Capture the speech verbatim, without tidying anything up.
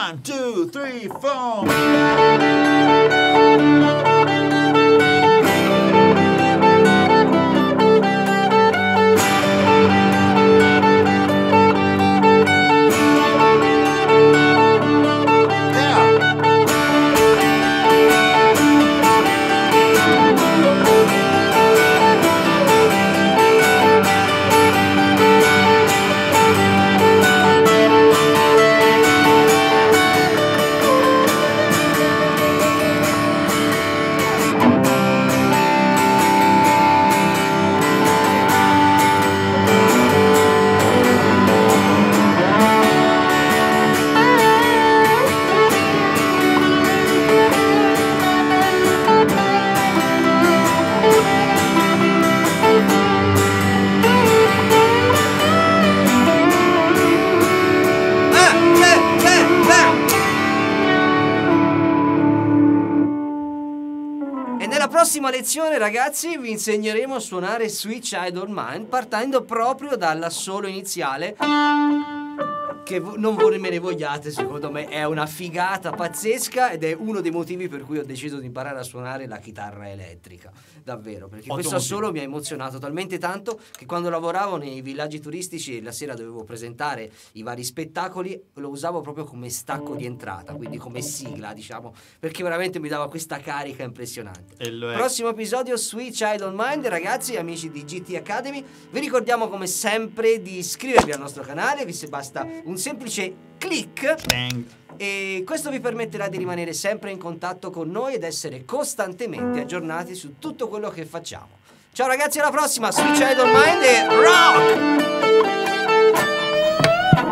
One, two, three, four. Prossima lezione, ragazzi, vi insegneremo a suonare Sweet Child O' Mine partendo proprio dall'assolo iniziale, che non voi me ne vogliate, secondo me è una figata pazzesca ed è uno dei motivi per cui ho deciso di imparare a suonare la chitarra elettrica, davvero, perché questo assolo mi ha emozionato talmente tanto che quando lavoravo nei villaggi turistici e la sera dovevo presentare i vari spettacoli, lo usavo proprio come stacco di entrata, quindi come sigla, diciamo, perché veramente mi dava questa carica impressionante. Prossimo episodio, Sweet Child O' Mine, ragazzi, amici di G T Academy, vi ricordiamo come sempre di iscrivervi al nostro canale, vi se basta un semplice click. Bang. E questo vi permetterà di rimanere sempre in contatto con noi ed essere costantemente aggiornati su tutto quello che facciamo. Ciao ragazzi, alla prossima, Sweet Child O' Mine e